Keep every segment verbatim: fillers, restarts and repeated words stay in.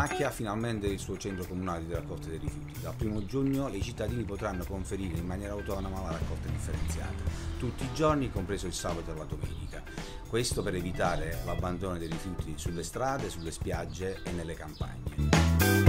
Macchia ha finalmente il suo centro comunale di raccolta dei rifiuti. Dal primo giugno i cittadini potranno conferire in maniera autonoma la raccolta differenziata, tutti i giorni, compreso il sabato e la domenica. Questo per evitare l'abbandono dei rifiuti sulle strade, sulle spiagge e nelle campagne.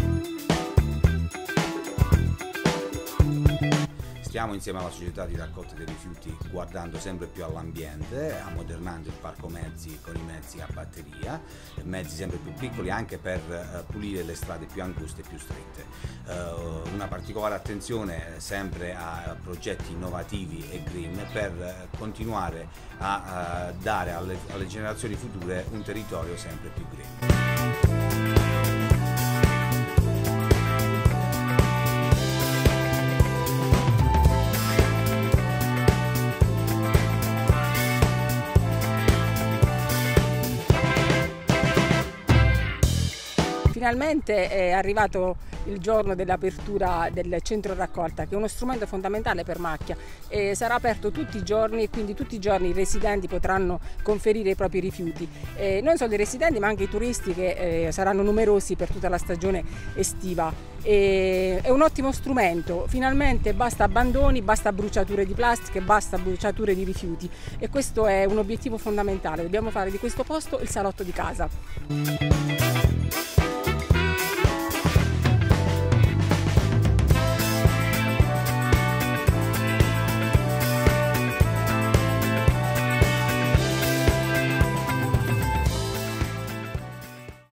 Stiamo insieme alla società di raccolta dei rifiuti guardando sempre più all'ambiente, ammodernando il parco mezzi con i mezzi a batteria, mezzi sempre più piccoli anche per uh, pulire le strade più anguste e più strette. Uh, una particolare attenzione sempre a progetti innovativi e green per uh, continuare a uh, dare alle, alle generazioni future un territorio sempre più green. Finalmente è arrivato il giorno dell'apertura del centro raccolta, che è uno strumento fondamentale per Macchia, e sarà aperto tutti i giorni e quindi tutti i giorni i residenti potranno conferire i propri rifiuti. E non solo i residenti ma anche i turisti, che eh, saranno numerosi per tutta la stagione estiva. E è un ottimo strumento, finalmente basta abbandoni, basta bruciature di plastica, basta bruciature di rifiuti, e questo è un obiettivo fondamentale. Dobbiamo fare di questo posto il salotto di casa.